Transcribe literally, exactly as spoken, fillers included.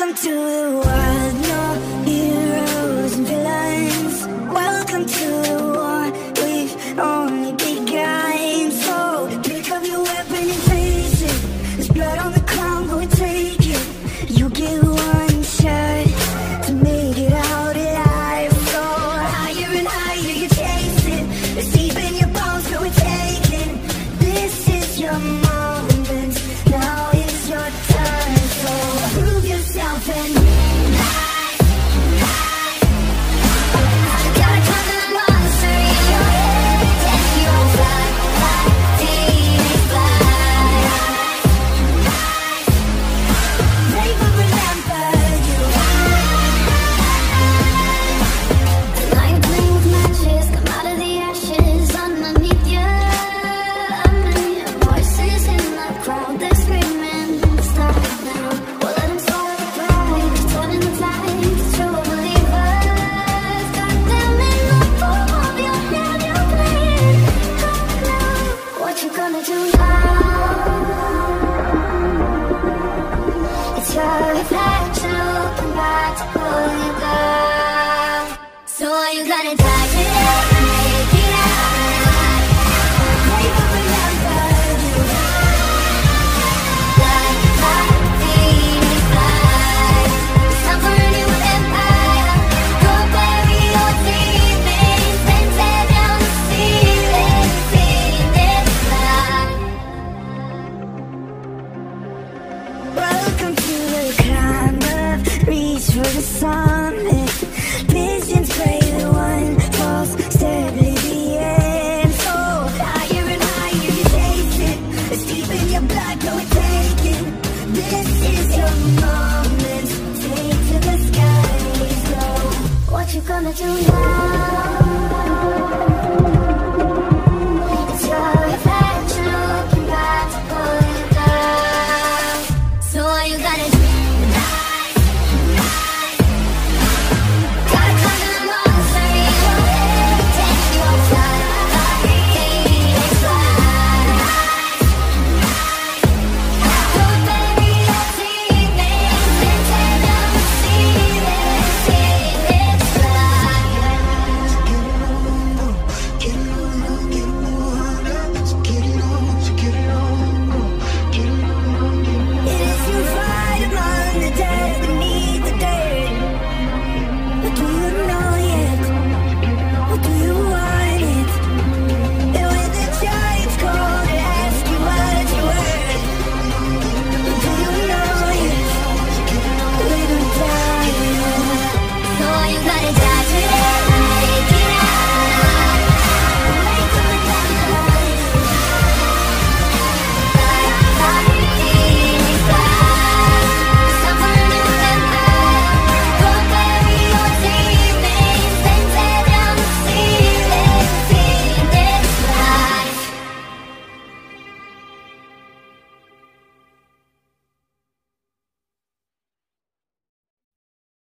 Welcome to the world, no heroes and villains. Welcome to the war, we've only begun. So pick up your weapon and face it. There's blood on the ground, go and take it. You get one shot to make it out alive. So higher and higher you chase it. It's deep in your bones, go and take it. This is your moment, now it's your turn. So prove yourself and rise, rise. You gotta conquer the monster in your head. Then you'll fly, fly, teenage fly. Rise, rise. They will remember you. Now you're playing with matches, come out of the ashes underneath you. Voices in the crowd, they're screaming, stop now. Well, let them swallow the pride, turning the tide to true believers. Got them in the palm of your hand, you're playing. Come now, what you gonna do now? It's your reflection looking back to pull you down. So are you gonna die today? Make it out. They will remember you. Fly, fly, teenage fly. It's time for a new empire. Go bury your demons, then tear down the ceiling, Phoenix fly. Welcome to the climb up, reach for the summit. Visions pray the one falls steadily the end. So higher and higher you chase it. It's deep in your blood, go and take it. This is your moment, take to the skies. So what you gonna do now?